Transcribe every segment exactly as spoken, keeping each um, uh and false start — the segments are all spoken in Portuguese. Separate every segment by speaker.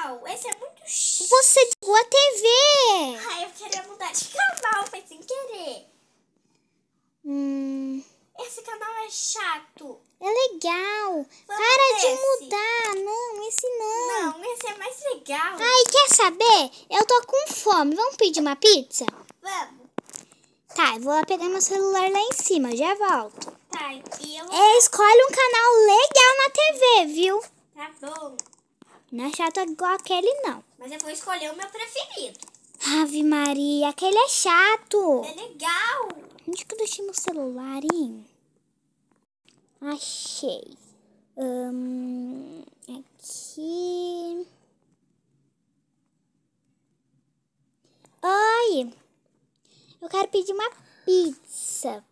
Speaker 1: legal. Esse é muito chato.
Speaker 2: Você desligou a T V.
Speaker 1: Ai, eu queria mudar de canal, foi sem querer.
Speaker 2: Hum,
Speaker 1: Esse canal é chato.
Speaker 2: é legal.
Speaker 1: Vamos
Speaker 2: Para de
Speaker 1: nesse.
Speaker 2: mudar. Não, esse não.
Speaker 1: Não, esse é mais legal.
Speaker 2: Ai, quer saber? Eu tô com fome. Vamos pedir uma pizza?
Speaker 1: Vamos.
Speaker 2: Tá, eu vou lá pegar meu celular lá em cima. Já volto.
Speaker 1: Tá, e eu...
Speaker 2: É, escolhe um canal legal na T V, viu?
Speaker 1: Tá bom.
Speaker 2: Não é chato igual aquele, não.
Speaker 1: Mas eu vou escolher o meu preferido.
Speaker 2: Ave Maria, aquele é chato.
Speaker 1: É legal.
Speaker 2: Onde que eu deixei meu celular, hein? Achei. Hum, aqui. Oi. Eu quero pedir uma pizza.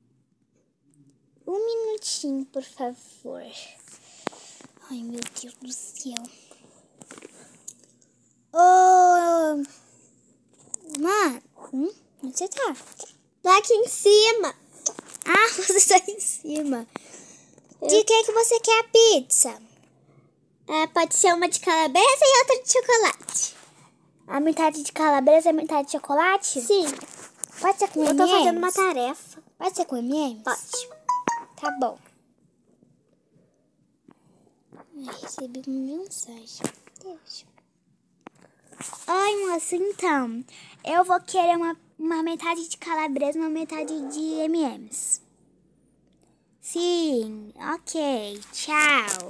Speaker 2: Um minutinho, por favor. Ai, meu Deus do céu. Ô, mano, hum? Onde você tá?
Speaker 1: Tô aqui em cima.
Speaker 2: Ah, você tá em cima. De que que você quer a pizza?
Speaker 1: É, pode ser uma de calabresa e outra de chocolate.
Speaker 2: A metade de calabresa e a metade de chocolate?
Speaker 1: Sim.
Speaker 2: Pode ser com
Speaker 1: Eu
Speaker 2: M e
Speaker 1: tô
Speaker 2: M's?
Speaker 1: fazendo uma tarefa.
Speaker 2: Pode ser com M e M's?
Speaker 1: Pode.
Speaker 2: Tá bom. Ai, recebi uma mensagem. Deixa. Oi, moça, então. Eu vou querer uma, uma metade de calabresa e uma metade de M e M's. Sim, ok. Tchau.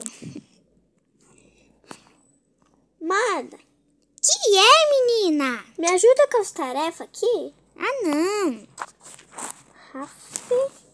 Speaker 1: Mano,
Speaker 2: Que é, menina?
Speaker 1: me ajuda com as tarefas aqui?
Speaker 2: Ah, não.
Speaker 1: Rafa.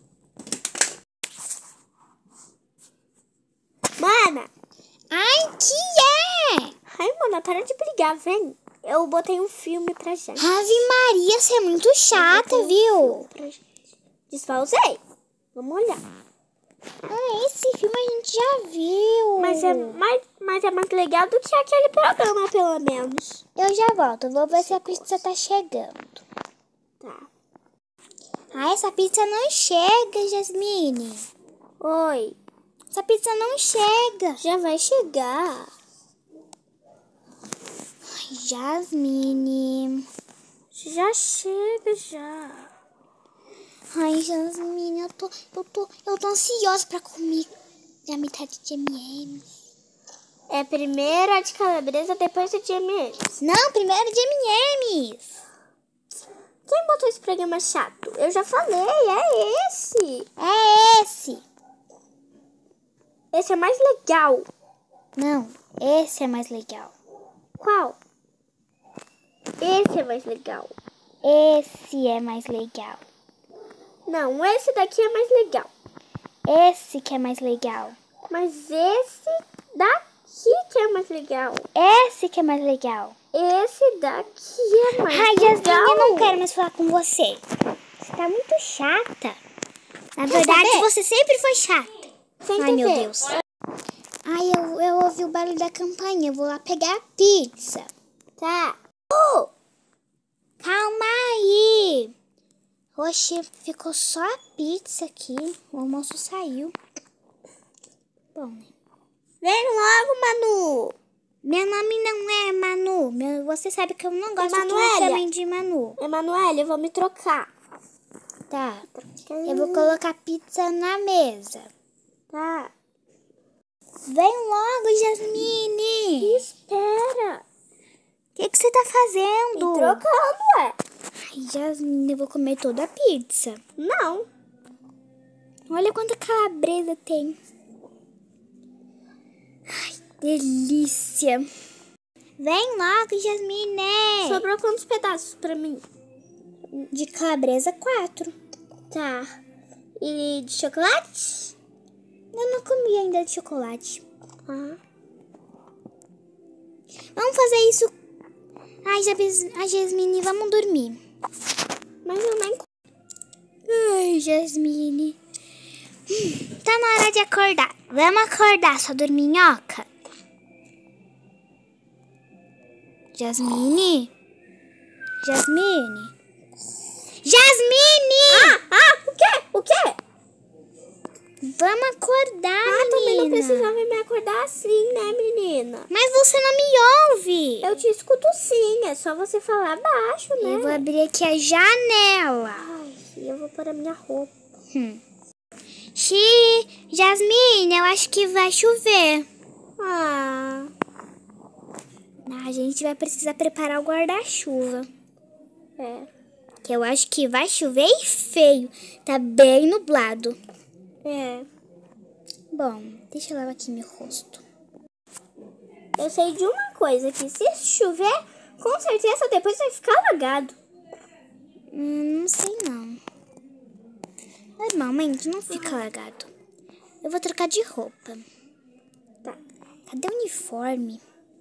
Speaker 1: Mana.
Speaker 2: Ai, que é?
Speaker 1: Ai, mana, para de brigar, vem. Eu botei um filme pra gente.
Speaker 2: Ave Maria, você é muito chata,
Speaker 1: Um
Speaker 2: viu?
Speaker 1: filme pra gente. Despausei. Vamos olhar.
Speaker 2: Ah, esse filme a gente já viu.
Speaker 1: Mas é, mais, mas é mais legal do que aquele programa, pelo menos.
Speaker 2: Eu já volto, eu vou ver se a pizza tá chegando.
Speaker 1: Tá.
Speaker 2: Ah, essa pizza não chega, Jasmine.
Speaker 1: Oi.
Speaker 2: Essa pizza não chega.
Speaker 1: Já vai chegar.
Speaker 2: Ai, Jasmine.
Speaker 1: Já chega, já.
Speaker 2: Ai, Jasmine, eu tô, eu tô, eu tô ansiosa pra comer a metade de M e M's.
Speaker 1: É primeiro a de calabresa, depois a de M e M's.
Speaker 2: Não, primeiro de M e M's.
Speaker 1: Quem botou esse programa chato? Eu já falei, é esse.
Speaker 2: É esse.
Speaker 1: Esse é mais legal.
Speaker 2: Não, esse é mais legal.
Speaker 1: Qual? Esse é mais legal.
Speaker 2: Esse é mais legal.
Speaker 1: Não, esse daqui é mais legal.
Speaker 2: Esse que é mais legal.
Speaker 1: Mas esse daqui que é mais legal.
Speaker 2: Esse que é mais legal.
Speaker 1: Esse daqui é mais
Speaker 2: Ai,
Speaker 1: legal.
Speaker 2: Jasmine, eu não quero mais falar com você. Você tá muito chata. Na
Speaker 1: Quer
Speaker 2: verdade,
Speaker 1: saber?
Speaker 2: você sempre foi chata.
Speaker 1: Sem
Speaker 2: Ai, meu
Speaker 1: T V.
Speaker 2: Deus. Ai, eu, eu ouvi o barulho da campainha. Eu vou lá pegar a pizza.
Speaker 1: Tá.
Speaker 2: Uh, calma aí. Oxe, ficou só a pizza aqui. O almoço saiu. Bom, né?
Speaker 1: Vem logo, Manu.
Speaker 2: Meu nome não é Manu. Meu, você sabe que eu não gosto que me
Speaker 1: Emanuélia.
Speaker 2: chamem de Manu.
Speaker 1: Emanuele, eu vou me trocar.
Speaker 2: Tá. Eu vou colocar pizza na mesa.
Speaker 1: Tá.
Speaker 2: Vem logo, Jasmine.
Speaker 1: Espera.
Speaker 2: O que, que você tá
Speaker 1: Me
Speaker 2: fazendo?
Speaker 1: trocando, é.
Speaker 2: Ai, Jasmine, eu vou comer toda a pizza.
Speaker 1: Não.
Speaker 2: Olha quanta calabresa tem. Ai, delícia. Vem logo, Jasmine.
Speaker 1: Sobrou quantos pedaços pra mim?
Speaker 2: De calabresa, quatro.
Speaker 1: Tá. E de chocolate?
Speaker 2: Eu não comi ainda de chocolate.
Speaker 1: Ah.
Speaker 2: Vamos fazer isso. Ai, Jabes- ai, Jasmine, vamos dormir.
Speaker 1: Mas eu nem...
Speaker 2: Ai, Jasmine. Hum, tá na hora de acordar. Vamos acordar, sua dorminhoca. Jasmine? Jasmine? Jasmine!
Speaker 1: Ah, ah, o quê? O quê?
Speaker 2: vamos acordar,
Speaker 1: Ah, também não
Speaker 2: menina.
Speaker 1: precisava me acordar assim, né, menina?
Speaker 2: Mas você não me ouve.
Speaker 1: Eu te escuto sim, é só você falar baixo, né?
Speaker 2: Eu vou abrir aqui a janela.
Speaker 1: Ai, eu vou pôr a minha roupa.
Speaker 2: Hum. Xi, Jasmine, eu acho que vai chover.
Speaker 1: Ah,
Speaker 2: A gente vai precisar preparar o guarda-chuva.
Speaker 1: é.
Speaker 2: Que eu acho que vai chover e feio. Tá bem nublado.
Speaker 1: É.
Speaker 2: Bom, deixa eu lavar aqui meu rosto.
Speaker 1: Eu sei de uma coisa, que se chover, com certeza depois vai ficar alagado.
Speaker 2: Hum, não sei não. Normalmente não fica alagado. Eu vou trocar de roupa.
Speaker 1: Tá.
Speaker 2: Cadê o uniforme?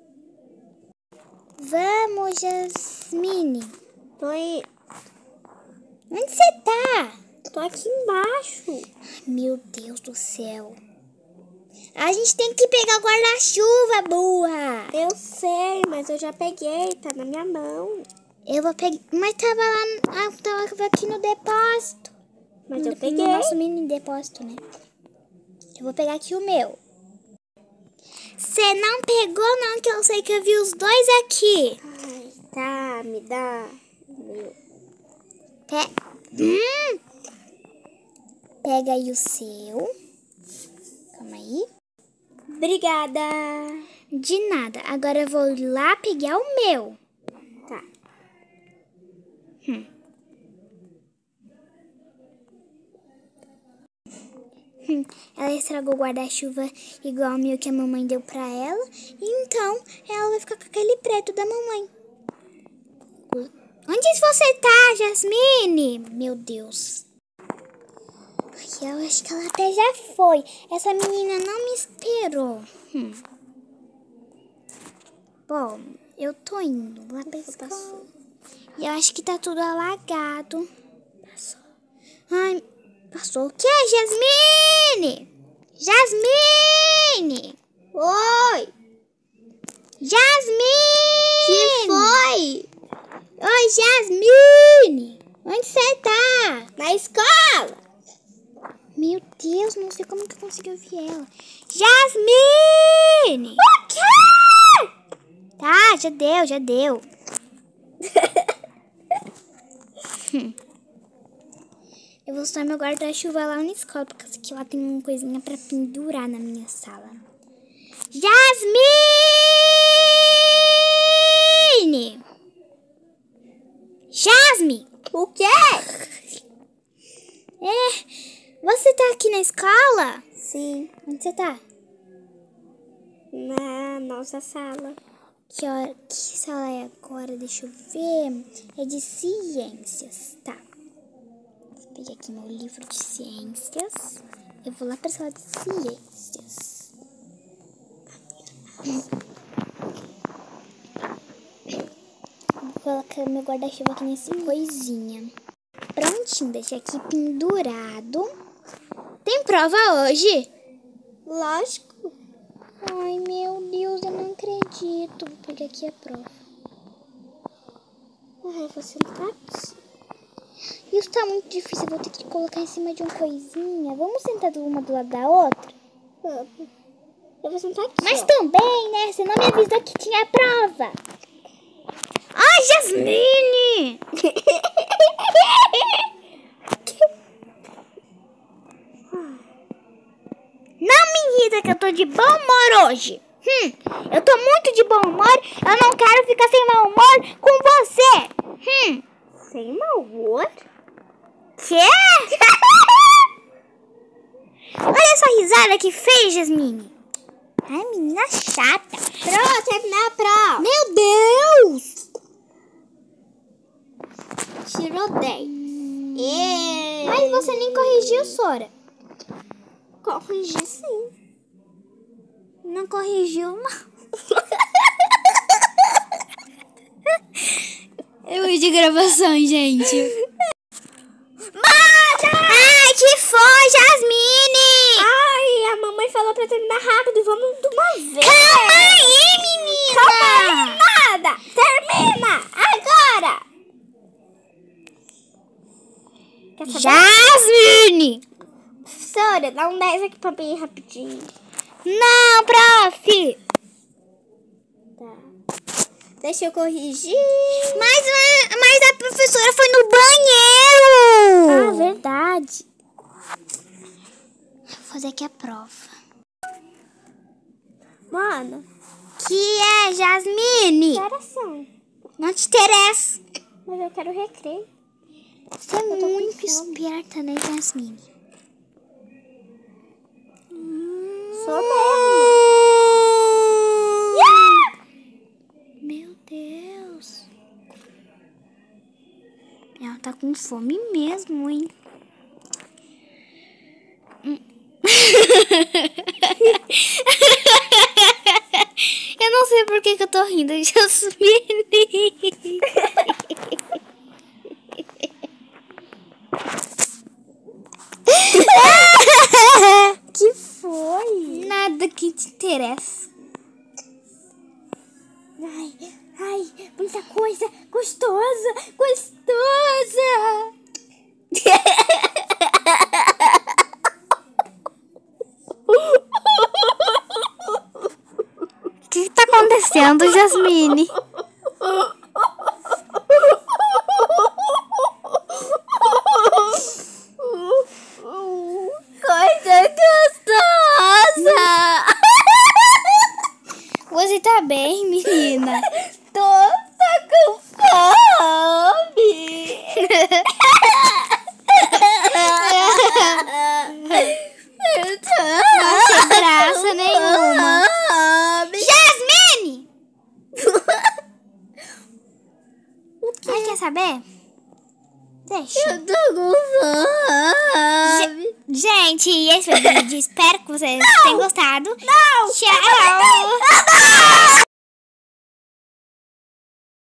Speaker 2: Vamos, Jasmine.
Speaker 1: Tô aí.
Speaker 2: Onde você tá?
Speaker 1: Tô aqui embaixo.
Speaker 2: Meu Deus do céu. A gente tem que pegar o guarda-chuva, burra.
Speaker 1: Eu sei, mas eu já peguei, tá na minha mão.
Speaker 2: Eu vou pegar. Mas tava lá. Ah, tava aqui no depósito.
Speaker 1: Mas
Speaker 2: no,
Speaker 1: eu peguei.
Speaker 2: No nosso mini depósito, né? Eu vou pegar aqui o meu. Você não pegou, não, que eu sei que eu vi os dois aqui.
Speaker 1: Ai, tá, me dá. Meu.
Speaker 2: Pe hum. Pega aí o seu. Calma aí.
Speaker 1: Obrigada.
Speaker 2: De nada. Agora eu vou lá pegar o meu.
Speaker 1: Tá.
Speaker 2: Hum. Hum. Ela estragou o guarda-chuva igual o meu que a mamãe deu pra ela. Então, ela vai ficar com aquele preto da mamãe. Onde você tá, Jasmine? Meu Deus. Eu acho que ela até já foi. Essa menina não me esperou. Hum. Bom, eu tô indo lá pra escola. E eu acho que tá tudo alagado. Passou. Ai, passou o quê, Jasmine? Jasmine!
Speaker 1: Oi!
Speaker 2: Jasmine!
Speaker 1: Que foi?
Speaker 2: Oi, Jasmine! Onde você tá?
Speaker 1: Na escola!
Speaker 2: Meu Deus, não sei como que eu consegui ouvir ela. Jasmine!
Speaker 1: O quê?
Speaker 2: Tá, já deu, já deu. Eu vou usar meu guarda-chuva lá na escola, porque aqui lá tem uma coisinha pra pendurar na minha sala. Jasmine! Jasmine!
Speaker 1: O quê?
Speaker 2: É... Você tá aqui na escola?
Speaker 1: Sim,
Speaker 2: Onde você tá?
Speaker 1: na nossa sala.
Speaker 2: Que, hora, que sala é agora? Deixa eu ver. É de ciências. Tá. Vou pegar aqui meu livro de ciências. Eu vou lá pra sala de ciências. Vou colocar meu guarda-chuva aqui nessa coisinha. Prontinho, deixa aqui pendurado. Tem prova hoje?
Speaker 1: Lógico.
Speaker 2: Ai, meu Deus, eu não acredito. Vou pegar aqui a prova.
Speaker 1: Ai, você não tá aqui.
Speaker 2: Isso tá muito difícil, eu vou ter que colocar em cima de uma coisinha. Vamos sentar uma do lado da outra?
Speaker 1: Vamos. Eu vou sentar aqui.
Speaker 2: Mas
Speaker 1: ó.
Speaker 2: também, né? Você não me avisou que tinha prova. Ai, Jasmine! Não me irrita que eu tô de bom humor hoje. Hum, eu tô muito de bom humor. Eu não quero ficar sem mau humor com você. Hum.
Speaker 1: Sem mau humor?
Speaker 2: Quê? Olha essa risada que fez, Jasmine. Ai, menina chata.
Speaker 1: Pronto, terminar a prova.
Speaker 2: Meu Deus!
Speaker 1: Tirou dez. E...
Speaker 2: Mas você nem corrigiu, Sora.
Speaker 1: Corrigi sim.
Speaker 2: Não corrigiu, não. Eu de gravação, gente.
Speaker 1: Bora!
Speaker 2: Ai, que foi, Jasmine?
Speaker 1: Ai, a mamãe falou pra terminar rápido. Vamos de uma vez.
Speaker 2: Calma aí, menina.
Speaker 1: Calma aí, nada. Termina agora. Quer saber?
Speaker 2: Jasmine!
Speaker 1: professora, dá um dez aqui pra mim rapidinho.
Speaker 2: Não, prof!
Speaker 1: Tá. Deixa eu corrigir.
Speaker 2: Mas, mas a professora foi no banheiro!
Speaker 1: Ah, verdade.
Speaker 2: Vou fazer aqui a prova.
Speaker 1: Mano,
Speaker 2: Que é, Jasmine?
Speaker 1: que horas são?
Speaker 2: Não te interessa.
Speaker 1: Mas eu quero recreio.
Speaker 2: Você é
Speaker 1: Eu tô com
Speaker 2: muito
Speaker 1: fome.
Speaker 2: esperta, né, Jasmine?
Speaker 1: Sou mesmo.
Speaker 2: Meu Deus. Ela tá com fome mesmo, hein? Hum. Eu não sei por que, que eu tô rindo, Jasmine.
Speaker 1: Que foi?
Speaker 2: Nada que te interessa.
Speaker 1: Ai, ai, muita coisa gostosa, gostosa.
Speaker 2: O que, que tá acontecendo, Jasmine?
Speaker 1: Coisa gostosa.
Speaker 2: Você tá bem, menina?
Speaker 1: Tô, tô com fome. Eu tô
Speaker 2: Não tem graça nenhuma.
Speaker 1: fome.
Speaker 2: Jasmine! Ai, quer saber? Deixa.
Speaker 1: Eu tô com fome.
Speaker 2: Gente, esse foi o vídeo. Espero que vocês tenham gostado.
Speaker 1: Não!
Speaker 2: Tchau!